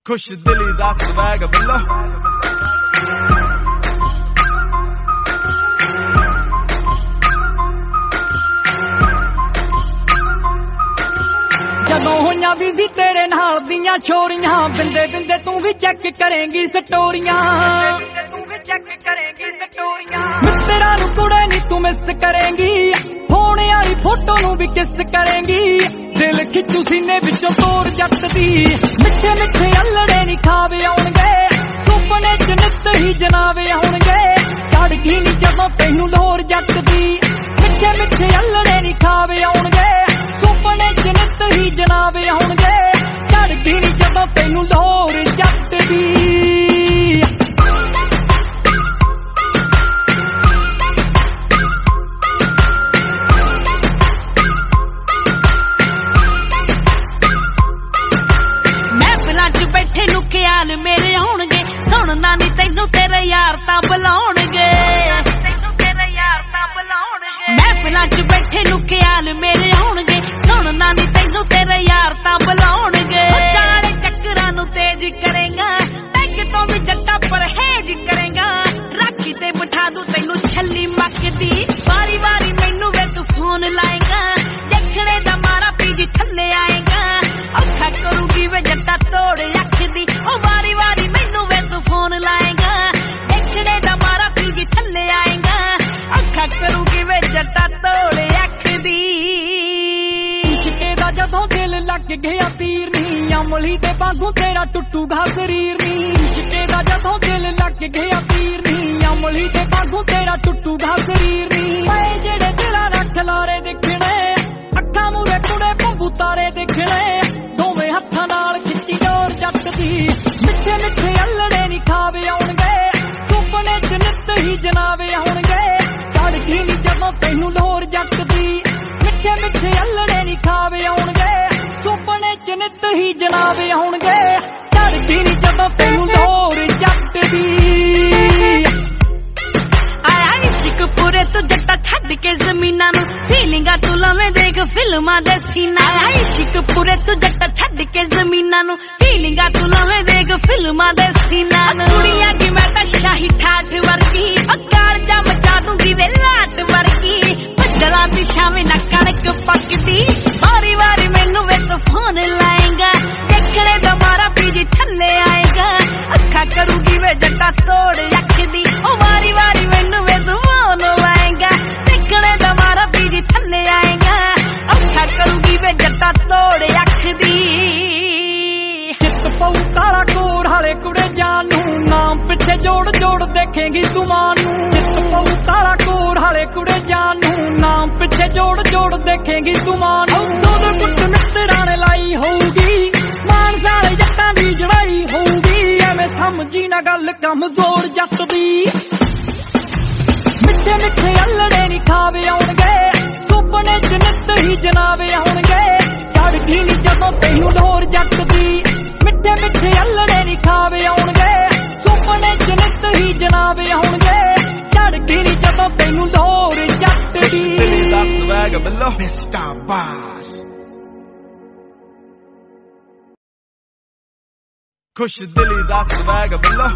खुश दिली दा स्वैग बिल्लो ਜਦੋਂ ਹੋਈਆਂ ਵੀ ਤੇਰੇ ਨਾਲ ਦੀਆਂ ਛੋਰੀਆਂ ਬਿੰਦੇ ਬਿੰਦੇ ਤੂੰ ਵੀ ਚੈੱਕ ਕਰੇਂਗੀ ਸਟੋਰੀਆਂ ਮਿੱਤਰਾਂ ਨੂੰ ਕੁੜੇ ਨੀ ਤੂੰ ਮਿਸ ਕਰੇਂਗੀ ਫੋਨ ਵਾਲੀ ਫੋਟੋ ਨੂੰ ਵੀ ਕਿਸ ਕਰੇਂਗੀ ਦਿਲ ਖਿੱਚੂ ਸੀਨੇ ਵਿੱਚੋਂ ਤੋਰ ਜੱਟ ਦੀ ਮਿੱਠੇ ਮਿੱਠੇ ਅਲੜੇ ਨੀ ਖਾਵੇ ਆਉਣਗੇ ਸੁਪਨੇ ਚ ਨਿੱਤ ਹੀ ਜਨਾਵੇ ਆਉਣਗੇ ਚੜ ਗਈ ਨੀ ਜਦੋਂ ਤੈਨੂੰ ਲੋਰ ਜੱਟ ਦੀ ਮਿੱਠੇ ਮਿੱਠੇ ਅਲੜੇ ਨੀ ਖਾਵੇ ਆਉਣਗੇ ਸੁਪਨੇ ਚ ਨਿੱਤ ਹੀ ਜਨਾਵੇ ਆਉਣਗੇ ਚੜ ਗਈ ਨੀ ਜਦੋਂ ਤੈਨੂੰ ਲੋਰ ਜੱਟ ਦੀ ਬੈਠੇ ਨੂੰ ਖਿਆਲ ਮੇਰੇ ਆਉਣਗੇ ਸੁਣਨਾ ਨੀ ਤੈਨੂੰ ਤੇਰੇ ਯਾਰ ਤਾਂ ਬੁਲਾਉਣਗੇ ਮਹਿਫਿਲਾਂ ਚ ਬੈਠੇ ਨੂੰ ਖਿਆਲ ਮੇਰੇ ਆਉਣਗੇ ਸੁਣਨਾ ਨੀ ਤੈਨੂੰ ਤੇਰੇ ਯਾਰ ਤਾਂ ਬੁਲਾਉਣਗੇ ਚਾਲੇ ਚੱਕਰਾਂ ਨੂੰ ਤੇਜ਼ ਕਰੇਗਾ ਟੈਗ ਤੋਂ ਵੀ ਜੱਟਾ ਪਰਹੇਜ ਕਰੇਗਾ ਰਾਖੀ ਤੇ ਬਿਠਾ ਦੂ ਤੈਨੂੰ ਛੱਲੀ ਮੱਕਦੀ ਵਾਰੀ ਵਾਰੀ ਮੈਨੂੰ ਵੇ ਤੂੰ ਫੋਨ ਲਾਏਗਾ ਦੇਖਣੇ ਦਾ ਮਾਰਾ ਪੀਜੀ ਥੱਲੇ ਆਏਗਾ ਔਖਾ ਕਰੂਗੀ ਵੇ ਜੱਟਾ ਤੋੜ ਅੱਖਦੀ ਉਹ ਵਾਰੀ ਵਾਰੀ ਮੈਨੂੰ ਵੇ ਤੂੰ ਫੋਨ ਲਾਏਗਾ ਦੇਖਣੇ ਦਾ ਮਾਰਾ ਪੀਜੀ ਥੱਲੇ ਆਏਗਾ ਔਖਾ ਕਰੂਗੀ ਵੇ ਜੱਟਾ ਤੋੜ ਅੱਖਦੀ ਇਸ਼ਕੇ ਦਾ ਜਦੋਂ ਦਿਲ ਲੱਗ ਗਿਆ ਤੀਰ ਨੀ ਅਮਲੀ ਦੇ ਵਾਂਗੂ ਤੇਰਾ ਟੁੱਟੂਗਾ ਸਰੀਰ ਨੀ ਇਸ਼ਕੇ ਦਾ ਜਦੋਂ ਦਿਲ ਲੱਗ ਗਿਆ ਤੀਰ ਨੀ ਅਮਲੀ ਦੇ ਵਾਂਗੂ ਤੇਰਾ ਟੁੱਟੂਗਾ ਸਰੀਰ ਨੀ ਓਏ ਜਿਹੜੇ ਦਿਲਾਂ ਨਾਲ ਖਲਾਰੇ ਦੇਖਣੇ ਅੱਖਾਂ ਮੂਰੇ ਕੁੜੇ ਭੰਬੂ ਤਾਰੇ ਦੇਖਣੇ ਦੋਵੇਂ ਹੱਥਾਂ ਨਾਲ ਖਿੱਚੀ ਡੋਰ ਜੱਟ ਦੀ ਮਿੱਠੇ ਮਿੱਠੇ ਅਲੜੇ ਨੀ ਖਾਵੇ ਆਉਣਗੇ ਸੁਪਨੇ ਚ ਨਿੱਤ ਹੀ ਜਨਾਵੇ ਆਉਣਗੇ ਚੜ ਗਈ ਨੀ ਜਦੋਂ ਤੈਨੂੰ ਲੋਰ ਜੱਟ ਦੀ ਮਿੱਠੇ ਮਿੱਠੇ ਅਲੜੇ ਨੀ ਖਾਵੇ ਆਉਣਗੇ ਸੁਪਨੇ ਚ ਨਿੱਤ ਹੀ ਜਨਾਵੇ ਆਉਣਗੇ ਚੜ ਗਈ ਨੀ ਜਦੋਂ ਤੈਨੂੰ ਲੋਰ ਜੱਟ ਦੀ ਆਇਆ ਇਸ਼ਕ ਪੂਰੇ ਤੂੰ ਜੱਟਾ ਛੱਡ ਕੇ ਜ਼ਮੀਨਾਂ ਨੂੰ ਫੀਲਿੰਗਾਂ ਤੂੰ ਲਵੇਂ ਦੇਖ ਫਿਲਮਾਂ ਦੇ ਸੀਨਾ ਆਇਆ ਇਸ਼ਕ ਪੂਰੇ ਤੂੰ ਜੱਟਾ ਛੱਡ ਕੇ ਜ਼ਮੀਨਾਂ ਨੂੰ ਫੀਲਿੰਗਾਂ ਤੂੰ ਲਵੇਂ ਦੇਖ ਫਿਲਮਾਂ ਦੇ ਸੀਨਾ ਨੂੰ ਕੁੜੀਆਂ ਕੀ ਮੈਂ ਤਾਂ ਸ਼ਾਹੀ ਠਾਠ ਵਰਗੀ ਅਕਾਲ ਜਾ ਮਚਾ ਦੂੰਗੀ ਵੇ ਲਾਟ ਵਰਗੀ ਬੱਦਲਾਂ ਦੀ ਛਾਵੇਂ ਨਾ ਕਣਕ ਪੱਕਦੀ ਵਾਰੀ ਵਾਰੀ ਮੈਨੂੰ ਵੇ ਤੂੰ ਫੋਨ ਲਾਏਗਾ ਦੇਖਣੇ ਦਾ ਮਾਰਾ ਪੀਜੀ ਥੱਲੇ ਆਏਗਾ ਅੱਖਾਂ ਕਰੂਗੀ ਵੇ ਜੱਟਾ ਤੋੜ ਅੱਖਦੀ ਉਹ ਵਾਰੀ ਵਾਰੀ ਮੈਨੂੰ ਵੇ ਤੂੰ ਫੋਨ ਲਾਏਗਾ ਦੇਖਣੇ ਦਾ ਮਾਰਾ ਪੀਜੀ ਥੱਲੇ ਆਏਗਾ ਅੱਖਾਂ ਕਰੂਗੀ ਵੇ ਜੱਟਾ ਤੋੜ ਅੱਖਦੀ ਚਿੱਤ ਪਊ ਕਾਲਾ ਕੋਰ ਹਾਲੇ ਕੁੜੇ ਜਾਨ ਨੂੰ ਨਾਮ ਪਿੱਛੇ ਜੋੜ ਜੋੜ ਦੇਖੇਂਗੀ ਤੂੰ ਮਾਂ ਨੂੰ ਚਿੱਤ ਪਊ ਕਾਲਾ ਕੋਰ ਹਾਲੇ ਕੁੜੇ ਜਾਨ ਨੂੰ ਨਾਮ ਪਿੱਛੇ ਜੋੜ ਜੋੜ ਦੇਖੇਂਗੀ ਤੂੰ ਮਾਂ ਨੂੰ ਦੋਨੋਂ ਗੁੱਟ ਮਿੱਤਰਾਂ ਨੇ ਲਾਈ ਹੋਊਗੀ ਮਾਨ ਸਾਰੇ ਜੱਟਾਂ ਦੀ ਜੜਾਈ ਹੋਊਗੀ ਐਵੇਂ ਸਮਝੀ ਨਾ ਗੱਲ ਕਮਜ਼ੋਰ ਜੱਟ ਦੀ ਮਿੱਠੇ ਮਿੱਠੇ ਅਲੜੇ ਨੀ ਖਾਵੇ ਆਉਣਗੇ ਸੁਪਨੇ ਚ ਨਿੱਤ ਹੀ ਜਨਾਵੇ ਆਉਣਗੇ ਚੜ ਗਈ ਨੀ ਜਦੋਂ ਤੈਨੂੰ ਲੋਰ ਜੱਟ ਦੀ ਮਿੱਠੇ ਮਿੱਠੇ ਅਲੜੇ ਨੀ ਖਾਵੇ ਆਉਣਗੇ ਸੁਪਨੇ ਚ ਨਿੱਤ ਹੀ ਜਨਾਵੇ ਆਉਣਗੇ ਚੜ ਗਈ ਨੀ ਜਦੋਂ ਤੈਨੂੰ ਲੋਰ ਜੱਟ ਦੀ दिली दा स्वैग बिल्लो Mr. Boss खुश दिली दा स्वैग बिल्लो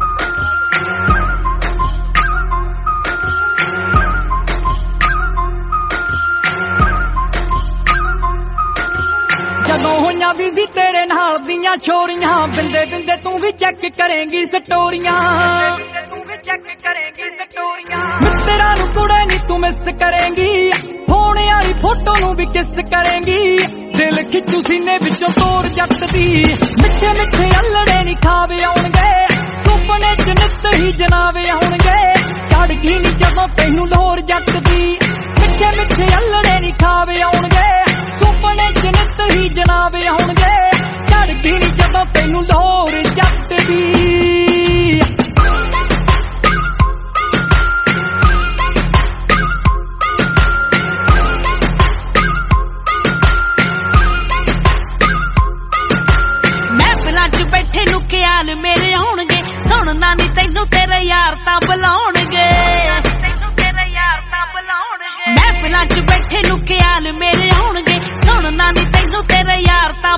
ਜਦੋਂ ਹੋਈਆਂ ਵੀ ਤੇਰੇ ਨਾਲ ਦੀਆਂ ਛੋਰੀਆਂ ਬਿੰਦੇ ਬਿੰਦੇ ਤੂੰ ਵੀ ਚੈੱਕ ਕਰੇਂਗੀ ਸਟੋਰੀਆਂ ਮਿੱਤਰਾਂ ਨੂੰ ਕੁੜੇ ਨੀ ਤੂੰ ਮਿਸ ਕਰੇਂਗੀ ਫੋਨ ਵਾਲੀ ਫੋਟੋ ਨੂੰ ਵੀ ਕਿਸ ਕਰੇਂਗੀ ਦਿਲ ਖਿੱਚੂ ਸੀਨੇ ਵਿੱਚੋਂ ਤੋਰ ਜੱਟ ਦੀ ਮਿੱਠੇ ਮਿੱਠੇ ਅਲੜੇ ਨੀ ਖਾਵੇ ਆਉਣਗੇ ਸੁਪਨੇ ਚ ਨਿੱਤ ਹੀ ਜਨਾਵੇ ਆਉਣਗੇ ਚੜ ਗਈ ਨੀ ਜਦੋਂ ਤੈਨੂੰ ਲੋਰ ਜੱਟ ਦੀ ਮਿੱਠੇ ਮਿੱਠੇ ਅਲੜੇ ਨੀ ਖਾਵੇ ਆਉਣਗੇ ਸੁਪਨੇ ਚ ਨਿੱਤ ਹੀ ਜਨਾਵੇ ਆਉਣਗੇ ਚੜ ਗਈ ਨੀ ਜਦੋਂ ਤੈਨੂੰ ਲੋਰ ਜੱਟ ਦੀ ਮਹਿਫਿਲਾਂ ਚ ਬੈਠੇ ਨੂੰ ਖਿਆਲ ਮੇਰੇ ਆਉਣਗੇ ਸੁਣਨਾ ਨੀ ਤੈਨੂੰ ਤੇਰੇ ਯਾਰ ਤਾਂ ਬੁਲਾਉਣਗੇ ਮਹਿਫਿਲਾਂ ਚ ਬੈਠੇ ਨੂੰ ਖਿਆਲ ਮੇਰੇ ਆਉਣਗੇ ਸੁਣਨਾ ਨੀ ਤੈਨੂੰ ਤੇਰੇ ਯਾਰ ਤਾਂ